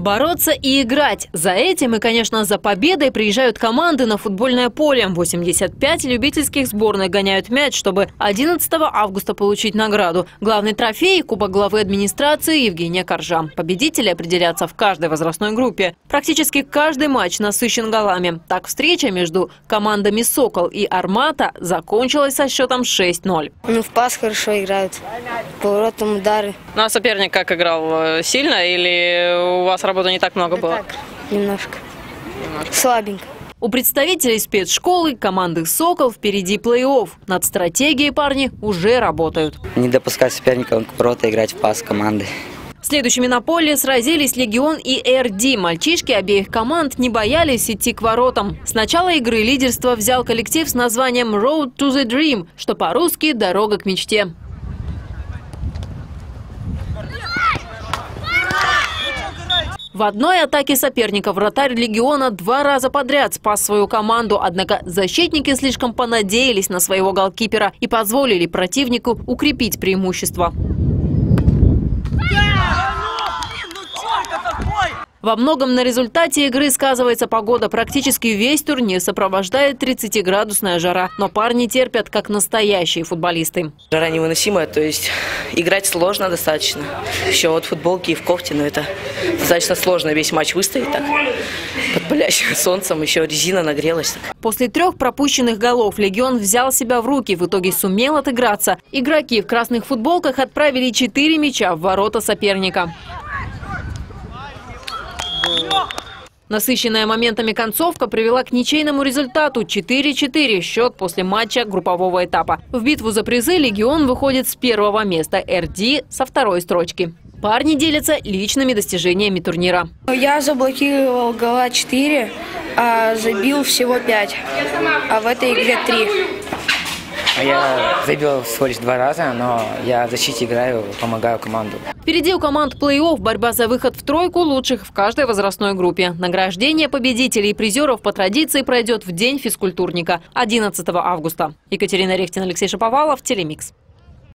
Бороться и играть. За этим и, конечно, за победой приезжают команды на футбольное поле. 85 любительских сборных гоняют мяч, чтобы 11 августа получить награду. Главный трофей – Кубок главы администрации Евгения Коржа. Победители определятся в каждой возрастной группе. Практически каждый матч насыщен голами. Так, встреча между командами «Сокол» и «Армата» закончилась со счетом 6-0. В пас хорошо играют, поворотом удары. Ну а соперник как играл? Сильно или у вас работы не так много было? Так, немножко. Слабенько. У представителей спецшколы команды «Сокол» впереди плей-офф. Над стратегией парни уже работают. Не допускать соперника к воротам, играть в пас команды. Следующими на поле сразились «Легион» и «РД». Мальчишки обеих команд не боялись идти к воротам. С начала игры лидерство взял коллектив с названием «Road to the Dream», что по-русски «Дорога к мечте». В одной атаке соперника вратарь «Легиона» 2 раза подряд спас свою команду. Однако защитники слишком понадеялись на своего голкипера и позволили противнику укрепить преимущество. Во многом на результате игры сказывается погода. Практически весь турнир сопровождает 30-градусная жара. Но парни терпят, как настоящие футболисты. Жара невыносимая, то есть играть сложно достаточно. Еще вот футболки и в кофте, но это достаточно сложно весь матч выстоять так. Под палящим солнцем еще резина нагрелась. После 3 пропущенных голов «Легион» взял себя в руки. В итоге сумел отыграться. Игроки в красных футболках отправили 4 мяча в ворота соперника. Насыщенная моментами концовка привела к ничейному результату 4-4 счет после матча группового этапа. В битву за призы «Легион» выходит с 1-го места, «РД» со 2-й строчки. Парни делятся личными достижениями турнира. Я заблокировал гола 4, а забил всего 5, а в этой игре 3. Я забил всего лишь 2 раза, но я в защите играю, помогаю команду. Впереди у команд плей-офф борьба за выход в 3 лучших в каждой возрастной группе. Награждение победителей и призеров по традиции пройдет в день физкультурника 11 августа. Екатерина Рехтина, Алексей Шаповалов, Телемикс.